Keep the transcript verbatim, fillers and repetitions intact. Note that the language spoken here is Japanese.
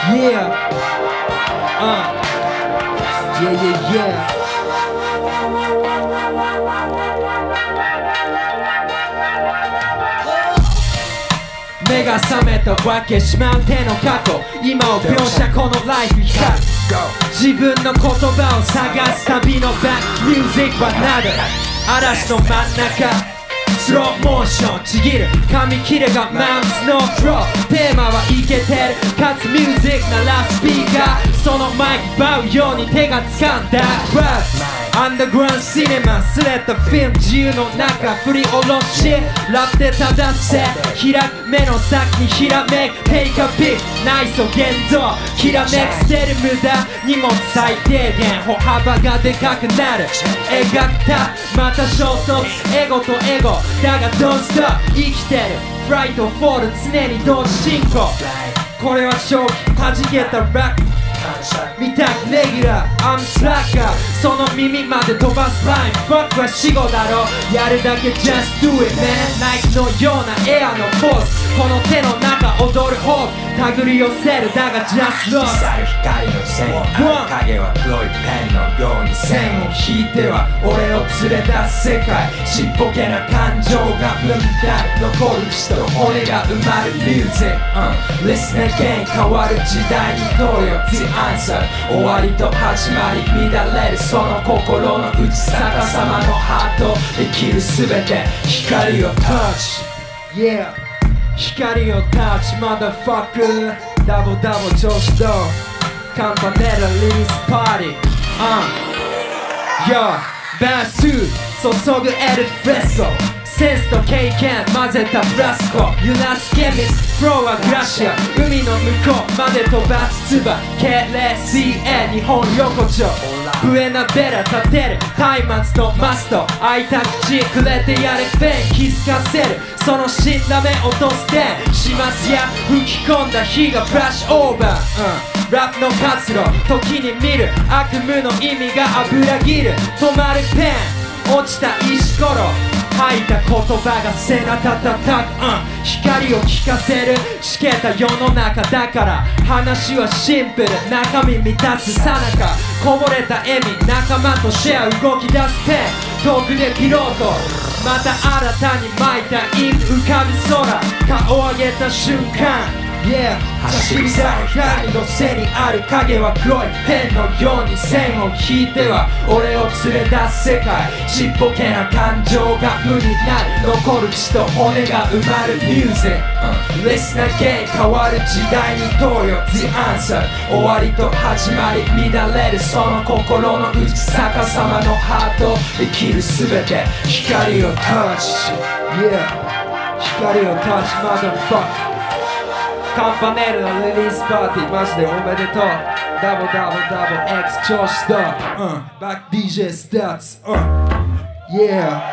Yeah. Uh. Yeah, yeah, yeah.目が覚めたわけしまう手の過去今を描写このライフ光る自分の言葉を探す旅のバックミュージックはなる嵐の真ん中スローモーションちぎる紙切れがマウンツのフローテーマはイケてるかつミュージックならスピーカーそのマイク奪うように手が掴んだアンダーグラウンドシネマスレッドフィルム自由の中振り下ろしラップで正せ開く目の先にひらめくテイクアピー内装言動きらめく捨てる無駄荷物最低限歩幅がでかくなる描くたまた衝突エゴとエゴだが Don't stop 生きてるフライトフォール常に同時進行これは正気弾けたラック見たくレギュラー I'm slacker その耳まで飛ばすライン Fuck は死後だろやるだけ Just do it man Nike のようなエアのフォースこの手の中踊るホーク手繰り寄せるだが Just love 光る光の線ある影は黒いペンのように線を引いては俺を連れ出す世界ちっぽけな感情が生んだ残る血と骨が埋まるミュージック、uh, Listen again 変わる時代に問うよ The answer 終わりと始まり乱れるその心の内逆さまのハート生きるすべて光を touch Yeah 光をタッチマダファックダボダボ調子どカンパネラリリースパーティー Uh Yo バース注ぐエルフレスコセンスと経験混ぜたフラスコ揺らすケミスフローはグラシア海の向こうまで飛ばす唾 ケーエルエーシーエー 日本横丁ブエナベラ立てる松明とマスト開いた口くれてやれフェン気づかせるその死んだ目落とす点始末や吹き込んだ火がフラッシュオーバー、うん、ラップの活路時に見る悪夢の意味が油切る止まるペン落ちた石ころ吐いた言葉が背中叩く、うん、光を聞かせるしけた世の中だから話はシンプル中身満たすさなかこぼれた笑み仲間とシェア動き出すペン遠くでピロートまた新たに巻いたイン浮かぶ空顔を上げた瞬間Yeah 走り去る光の背にある影は黒いペンのように線を引いては俺を連れ出す世界ちっぽけな感情が無になる残る血と骨が埋まるミュージック、uh, Listen again 変わる時代に問うよ The answer 終わりと始まり乱れるその心の内逆さまのハート生きるすべて光をタッチ Yeah 光をタッチ Motherfuckerカンパネルのリリースパーティーマジでおめでとうダボダボダボ X 調子だ、うん、バック ディージェー スタッツ、うん、Yeah